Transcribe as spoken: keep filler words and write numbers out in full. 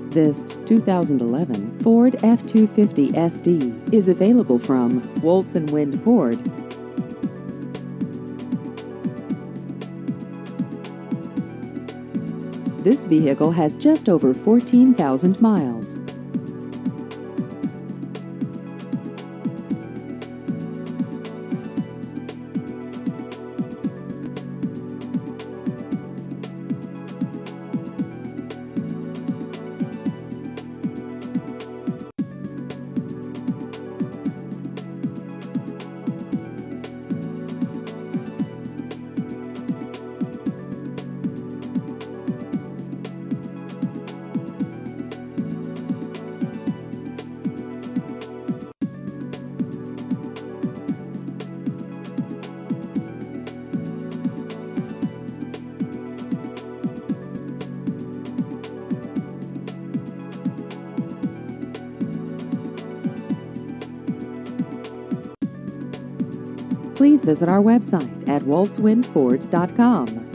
This two thousand eleven Ford F two fifty S D is available from Woltz and Wind Ford. This vehicle has just over fourteen thousand miles. Please visit our website at woltz wind ford dot com.